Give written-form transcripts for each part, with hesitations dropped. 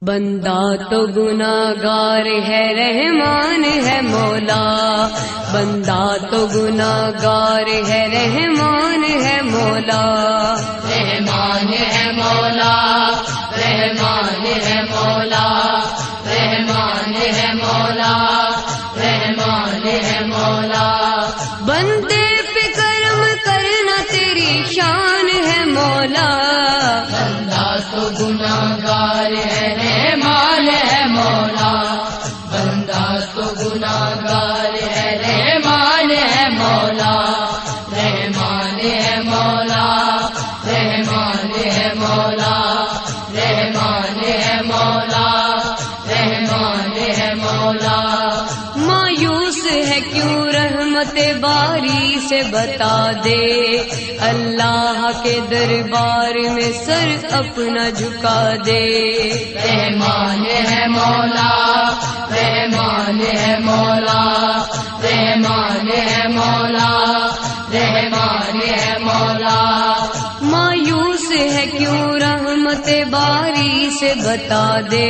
بندہ تو گناہگار ہے رحمان ہے مولا، بندہ تو گناہگار ہے رحمان ہے مولا، رحمان ہے مولا، رحمان ہے مولا، رحمان ہے مولا، رحمان ہے مولا، بندے پہ کرم کرنا تیری شان ہے مولا، بندہ تو گناہگار ہے رحمان ہے مولا، بندہ تو گناہگار ہے رحمان ہے مولا، رحمان ہے مولا، رحمان ہے مولا، رحمان ہے مولا، رحمان ہے مولا، مایوس ہے کیوں رحمت باری سے بتا دے، اللہ کے دربار میں سر اپنا جھکا دے، رحمان ہے مولا، رحمان ہے مولا، رحمان ہے مولا، رحمان ہے مولا، مایوس ہے کیوں رحمت باری سے بتا دے،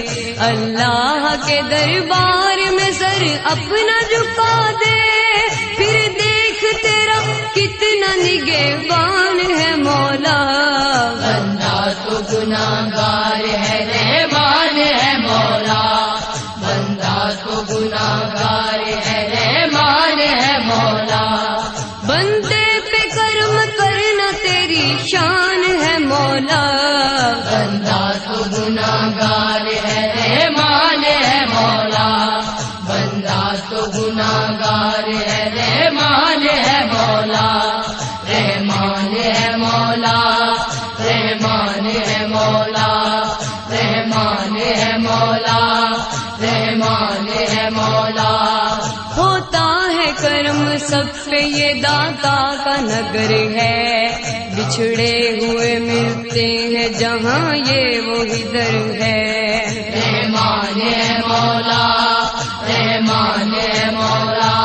اللہ کے دربار میں سر اپنا جھکا دے، پھر دیکھ تیرا کتنا نگہبان ہے مولا، بندہ تو گناہگار ہے رحمان ہے مولا، بندہ تو گناہگار ہے رحمان ہے مولا، بندے پہ کرم کرنا تیری شان ہے مولا، بندہ تو گناہگار ہے رحمان ہے مولا، بندہ تو گناہگار ہے رحمان ہے مولا، رحمان ہے مولا، رحمان ہے مولا، رحمان ہے مولا، رحمان ہے مولا، ہوتا ہے کرم سب پہ یہ داتا کا نگر ہے، بچھڑے ہوئے ملتے ہیں جہاں یہ وہی در ہے، رحمان ہے مولا، رحمان ہے مولا،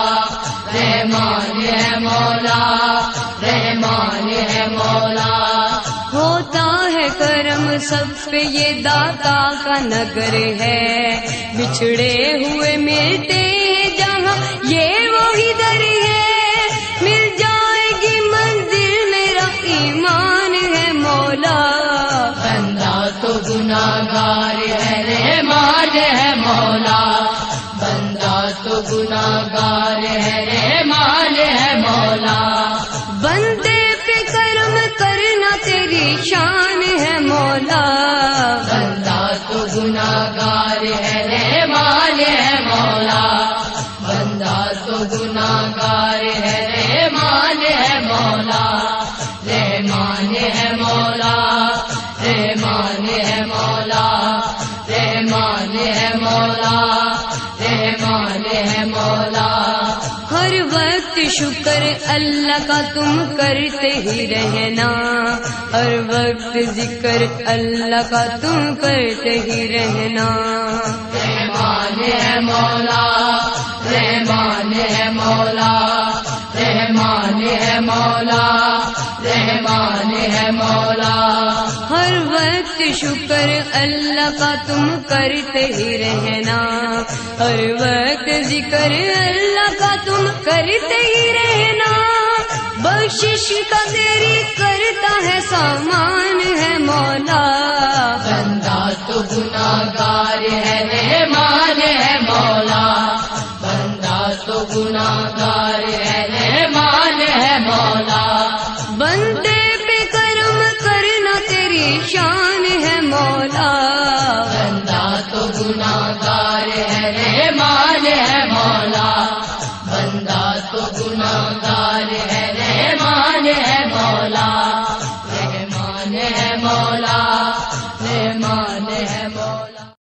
رحمان ہے مولا، رحمان ہے مولا، ہوتا ہے کرم سب پہ یہ داتا کا نگر ہے، بچھڑے ہوئے ملتے ہیں جہاں یہ وہی در ہے، مل جائے گی منزل میرا ایمان ہے مولا، بندہ تو گناہگار ہے رحمان ہے مولا، بندہ تو گناہگار ہے رحمان ہے مولا، بندے پہ کرم کرنا تیری شان ہے مولا، بندہ تو گناہگار ہے رحمان ہے مولا، بندہ تو گناہگار ہے رحمان ہے مولا، رحمان ہے مولا، رحمان ہے مولا، رحمان ہے مولا، رحمان ہے مولا، ہر وقت شکر اللہ کا تم کرتے ہی رہنا، ہر وقت ذکر اللہ کا تم کرتے ہی رہنا، رحمان ہے مولا، رحمان ہے مولا، رحمان ہے مولا، رحمان ہے مولا، ہر وقت شکر اللہ کا تم کرتے ہی رہنا، ہر وقت ذکر اللہ کا تم کرتے ہی رہنا، بخشش کا تیری کرتا ہے سامان ہے مولا، بندہ تو گناہگار ہے رحمان ہے مولا، بندہ تو گناہگار ہے